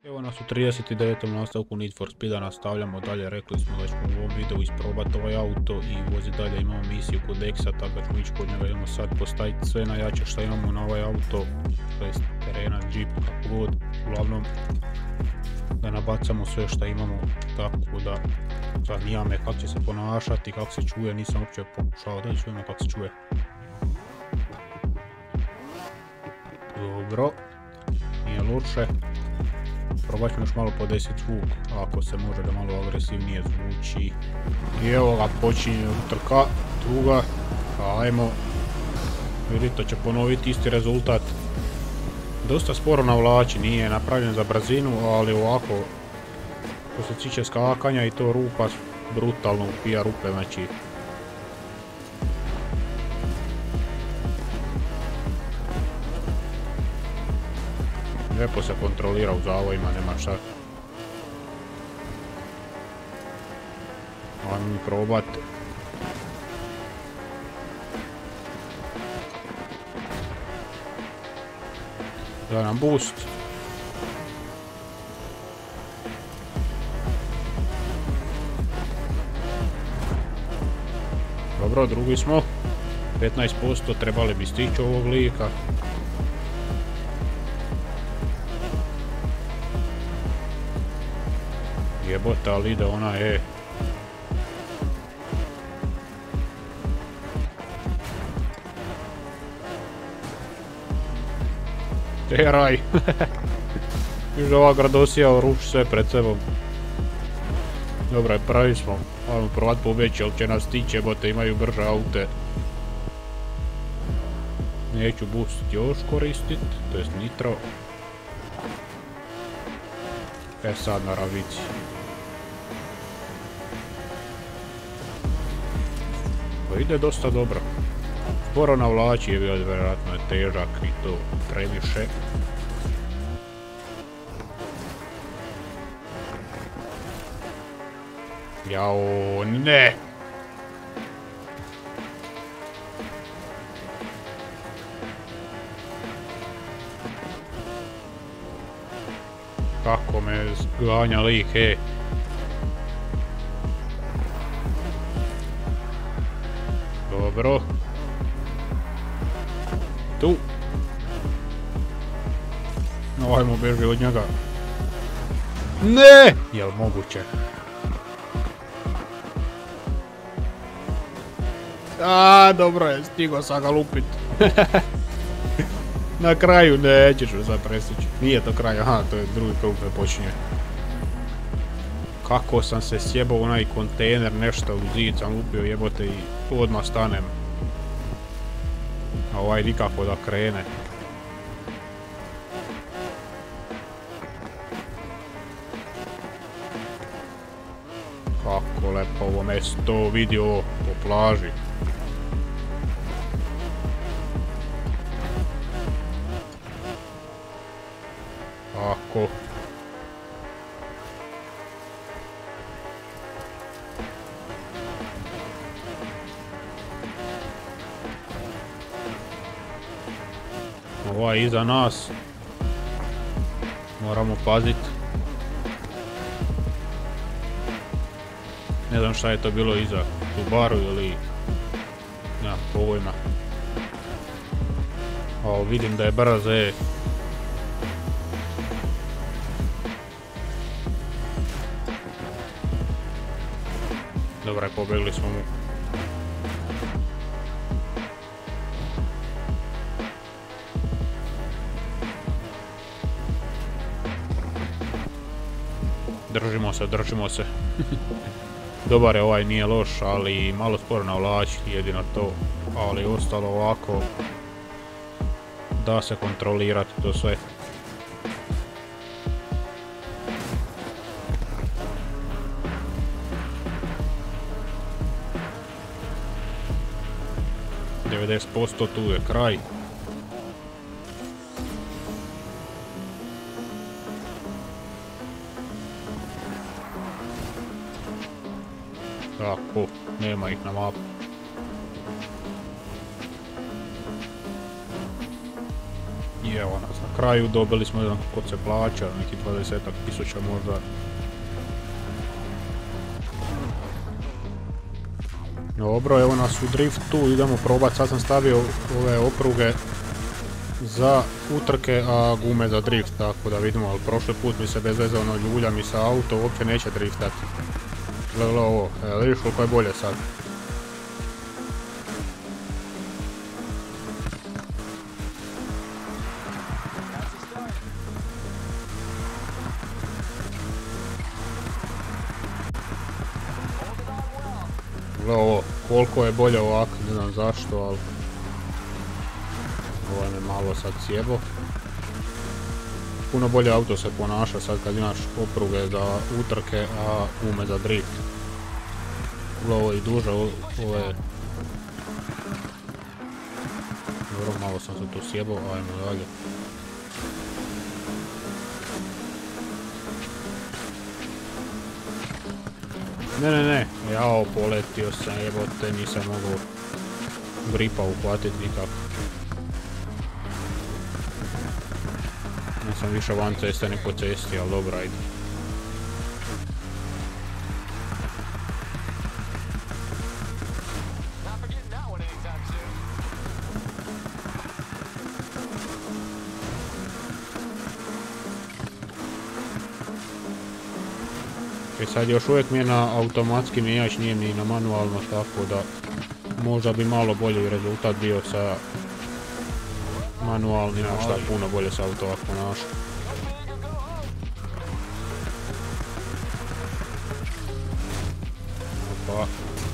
Evo nas u 39. nastavku Need for Speeda, nastavljamo dalje, rekli smo da ćemo u ovom videu isprobati ovaj auto i voziti dalje, imamo misiju kod Exa, tako da ćemo ići kod njega, idemo sad postaviti sve najjače što imamo na ovaj auto, to jest terena, jeep, kako god, uglavnom da nabacamo sve što imamo, tako da zanima me kako će se ponašati, kako se čuje, nisam uopće pokušao da čujemo kako se čuje. Dobro, nije loše. Probat ćemo još malo podesiti zvuk, ako se može da malo agresivnije zvuči. I evo ga, počinje utrka, druga, ajmo. Vidite, će ponoviti isti rezultat. Dosta sporo navlači, nije napravljen za brzinu, ali ovako, što se tiče skakanja i to rupa, brutalno upija rupe, znači. Lijepo se kontrolira u zavojima, nema šta. Ajmo mi probat. Da nam boost. Dobro, drugi smo. 15%, trebali bi stići ovog lika. Jebote, ali ide ona Teraj! Viš ova gradosija ruši sve pred sebom. Dobro, pravi smo. Ajmo provat pobjeći, ali će nas stići, jebote, imaju brže aute. Neću boost još koristit, to jest nitro. Sad na ravici. To ide dosta dobro. Sporo navlači, je bio vjerojatno je težak i to previše. Jao, ne! Kako me zganja lik, Dobro. Tu. No, ajmo bježi od njega. Ne! Jel moguće? Dobro je, stigo sam ga lupit. Na kraju nećeš me sad prestići. Nije to kraj, aha, to je drugi krug da počinje. Kako sam se sjebao onaj kontejner, nešto u zid sam lupio, jebote, i odmah stanem. A ovaj nikako da krene. Kako lepo ovo mesto, vidi ovo po plaži. Ako. Ovaj iza nas. Moramo pazit. Ne znam šta je to bilo iza. Subaru ili... Nemam pojma. Ali vidim da je brz, Dobro, pobjegli smo mu. Držimo se. Dobar je ovaj, nije loš, ali malo sporo navlači, jedino to. Ali ostalo ovako, da se kontrolirati to sve. %, tu je kraj. Tako, nema ih na mapu. I evo nas na kraju dobili smo, ne znam koliko se plaća, neki 20.000 možda. Dobro, evo nas u driftu, idemo probati, sad sam stavio ove opruge za utrke, a gume za drift, tako da vidimo, ali prošli put mi se bez veze ono ljulja mi sa auto, uopće neće driftati. Gledaj ovo, vidiš koliko je bolje sad. Gledaj ovo, koliko je bolje ovako, ne znam zašto, ali ovo me malo sad sjebo. Puno bolje auto se ponaša sad kad imaš opruge za utrke, a gume za drift. Ovo je i duže, ovo je... Dobro, malo sam se tu sjebao, ajmo dalje. Ne, jao, poletio sam, jebote, nisam mogao gripa uhvatiti nikako. Nisam više van ceste ni po cesti, ali dobro, ajde. Sad još uvijek mi je na automatski mijenjač, nije mi na manualno, tako da možda bi malo bolji rezultat bio sa manualnim, a šta puno bolje sa auto ovako ponaša. Opa.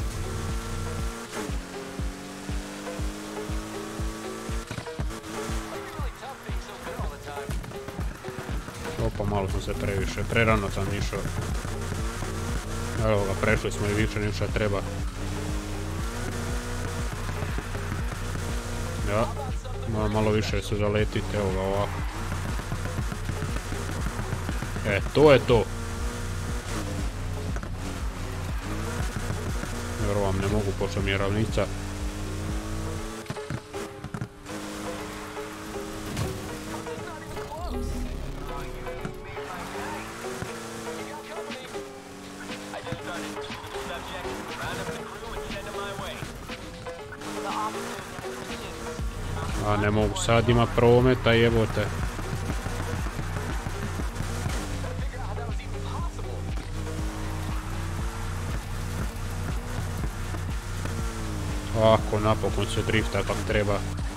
Opa, malo sam se previše, prerano sam išao. Evo ga, prešli smo i više nego što treba. Ja, malo više se zaletiti, evo ga ovako. To je to. Jer vam ne mogu, pošto mi je ravnica. A ne mogu, sad ima prometa, jebote. Ako napokon se drifta kak treba.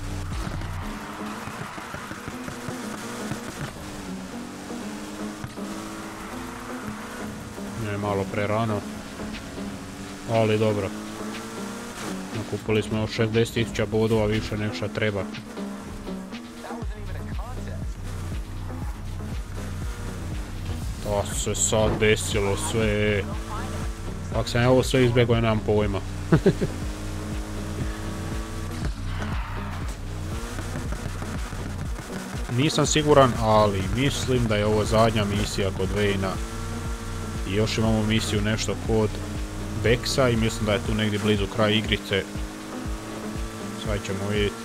Ne, malo prerano. Ali dobro. Nakupili smo još 60.000 bodova više nego što treba. To se sad desilo sve. Ako sam ja ovo sve izbjegao, nemam pojma. Nisam siguran, ali mislim da je ovo zadnja misija kod Vejna. I još imamo misiju nešto kod Bexa i mislim da je tu negdje blizu kraj igrice. Sad ćemo vidjeti.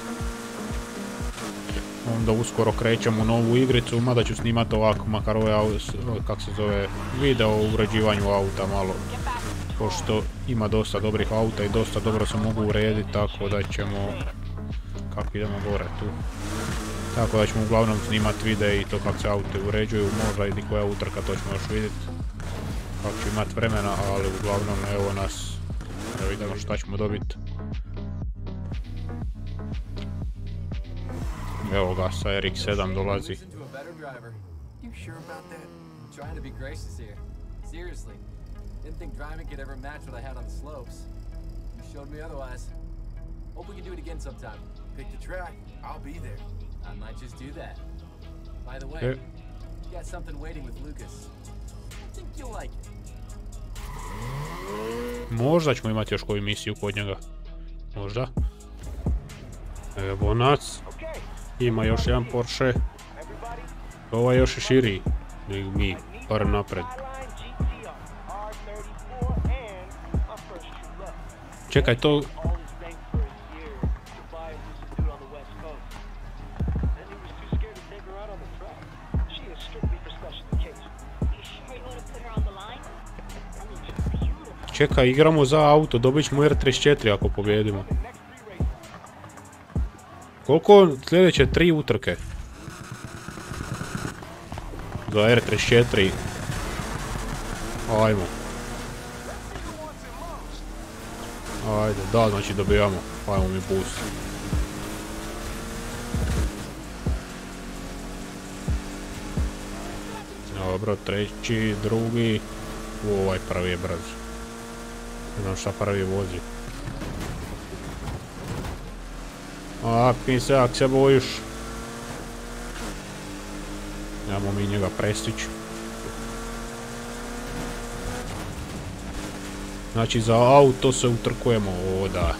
Onda uskoro krećemo u novu igricu, mada ću snimati ovako, makar ovaj, kak se zove, video o uređivanju auta malo. Pošto ima dosta dobrih auta i dosta dobro se mogu urediti, tako da ćemo... Kako idemo gore tu? Tako da ćemo uglavnom snimati videe i to kako se auto uređuju, možda i koja utrka, to ćemo još vidjeti. Kako ću imati vremena, ali uglavnom evo nas, da vidimo šta ćemo dobiti. Evo ga, sa RX-7 dolazi. Možda ćemo imati još koju misiju kod njega. Možda. Evo nas. Ima još jedan Porsche. Ovo je još i širi. Nego mi, bar napred. Čekaj, to... Čekaj, igramo za auto, dobit ćemo R34 ako pobjedimo. Koliko sljedeće 3 utrke? Za R34. Ajmo. Ajde, da, znači dobijamo. Ajmo mi boost. Dobro, treći, drugi. Ovaj prvi je brz. Ne znam šta prvi vozi. Ak se bojiš. Nemamo mi njega prestići. Znači za auto se utrkujemo, o da.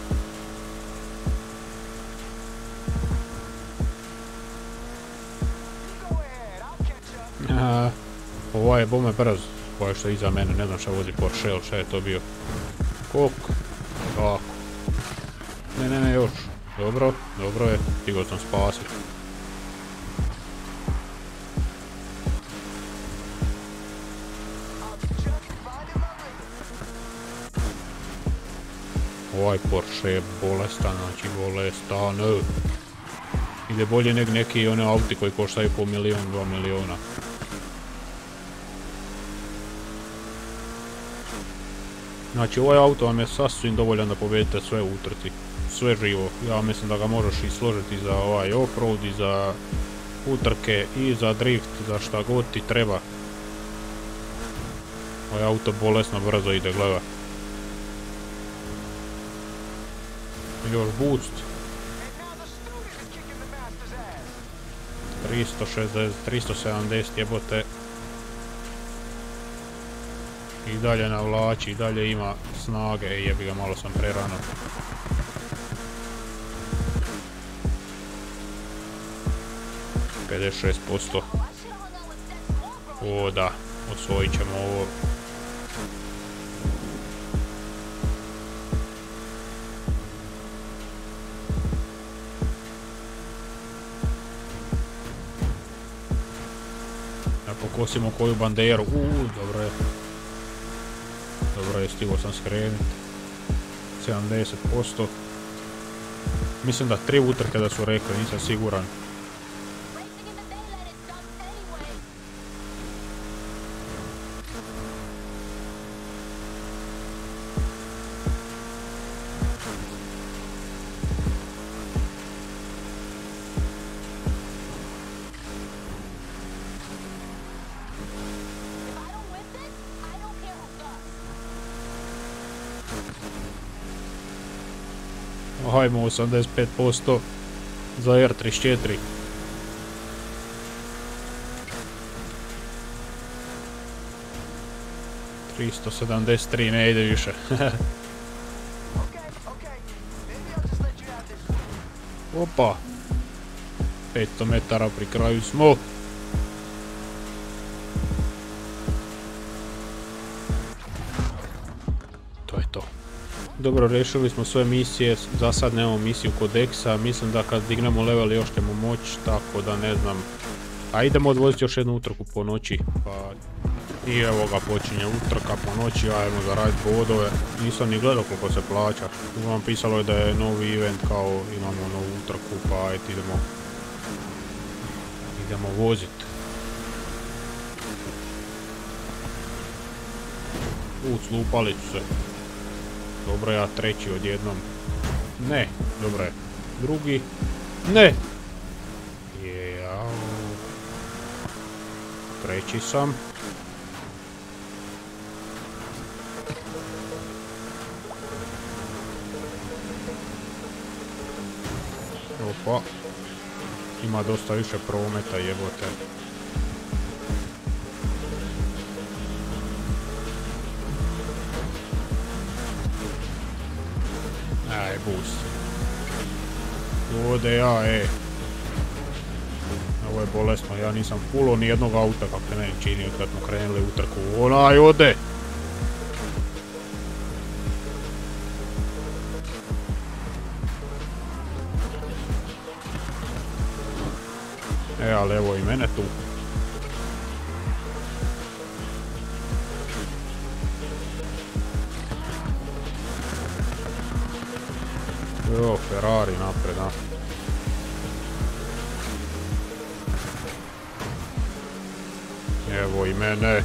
Ovaj je bome brz, ovaj što je iza mene, ne znam šta vozi Porsche ili šta je to bio. Kok, tako. Ne, još. Dobro je, stigao sam spasiti. Ovaj Porsche je bolestan, znači bolestan. Ide bolje nego neki one auti koji koštaju po 1, 2 miliona. Znači ovaj auto vam je sasvim dovoljan da pobedite sve u utrci. Sve živo. Ja mislim da ga možeš i složiti za ovaj off-road i za utrke i za drift, za šta god ti treba. Ovaj auto bolesno brzo ide, gleda. Još boost. 360, 370 jebote. I dalje navlači, i dalje ima snage, jebi ga, malo sam prerano. %. O da, osvojit ćemo ovo. Da pokosimo koju banderu, dobro je. Dobro je, stigao sam skrenut. 70%. Mislim da 3 utrke da su rekli, nisam siguran. Hajmo 85% za R34. $373, ne ide više. Opa! 500 metara pri kraju smo. To je to. Dobro, riješili smo sve misije, za sad nemamo misiju kodeksa, mislim da kad dignemo level još ćemo moći, tako da ne znam. A idemo odvoziti još jednu utrku po noći, pa i evo ga počinje utrka po noći, ajmo zaraditi bodove. Nisam ni gledao koliko se plaća, uglavnom pisalo je da je novi event, kao imamo novu utrku, pa ajde idemo voziti. Slupali su se. Dobro, ja treći odjednom. Ne, dobro je. Drugi. Ne! Jao. Treći sam. Opa. Ima dosta više prometa, jebote. Aj, boost. Ode ja, Ovo je bolesno, ja nisam fullo ni jednog auta kako se meni čini od kad smo krenuli utrku. Onaj, ode! Ali evo i mene tu. Jo, Ferrari napred, a. Evo i mene.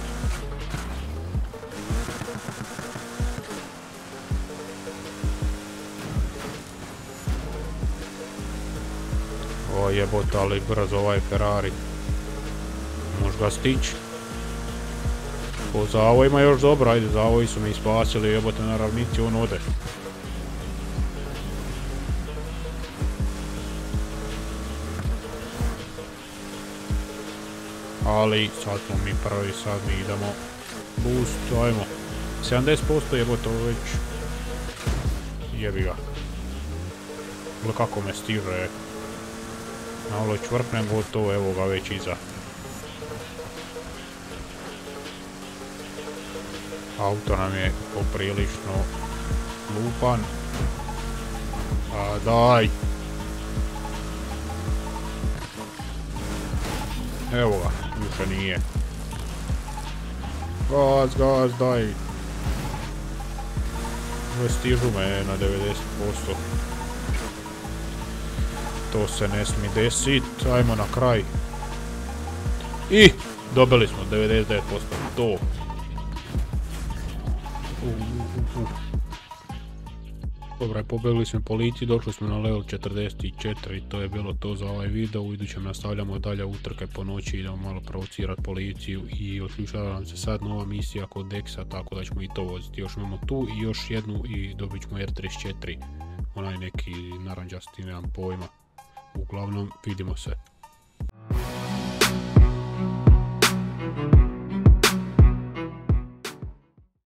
O jebote, ali brzo ovaj Ferrari. Može ga stići. Po zavojima još dobro, ajde, zavoji su me ispasili, jebote, na ravnici on ode. Ali sad smo mi prvi, sad mi idemo boost, ajmo. 70% jebote, ovo već jebi ga. Gle kako me stiže. Malo čvrknem gotovo, evo ga već iza. Auto nam je poprilično lupan. A daj! Evo ga, više nije. Gaz, gaz, daj! Ove stižu me na 90%. To se ne smije desit, ajmo na kraj. I dobili smo 99%, to. Dobra, pobjegli smo policiji, došli smo na level 44 i to je bilo to za ovaj video. U idućem nastavljamo dalje utrke po noći, idemo malo provocirati policiju i otključava nam se sad nova misija kod Dexa, tako da ćemo i to voziti. Još imamo tu i još jednu i dobit ćemo R34, onaj neki naranđasti, nemam pojma. Uglavnom, vidimo se.